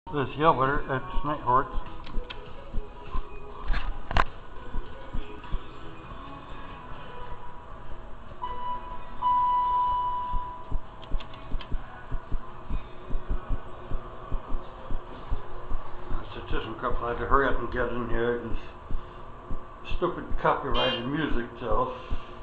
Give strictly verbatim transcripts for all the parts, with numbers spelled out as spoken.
This elevator at Schnithorts. It's a ThyssenKrupp. I had to hurry up and get in here. This stupid copyrighted music tells.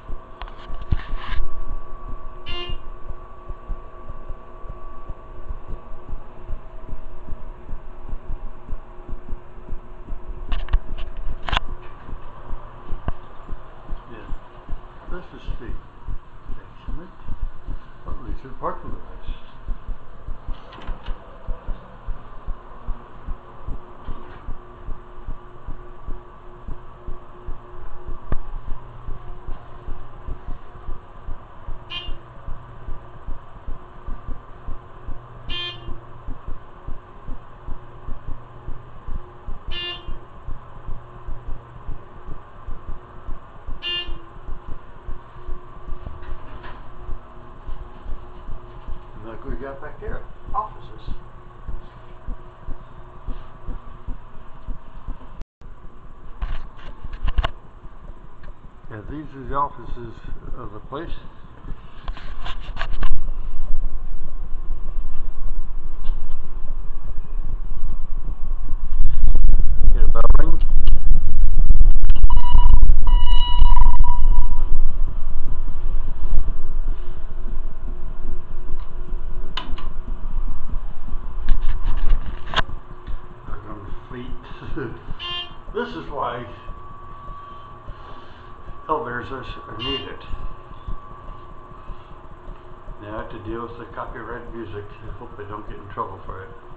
This is the basement of Lee's parking garage. Look what we got back there, offices. Yeah, these are the offices of the place. Get a bell ring. This is why elevators are needed. Now I have to deal with the copyrighted music. I hope I don't get in trouble for it.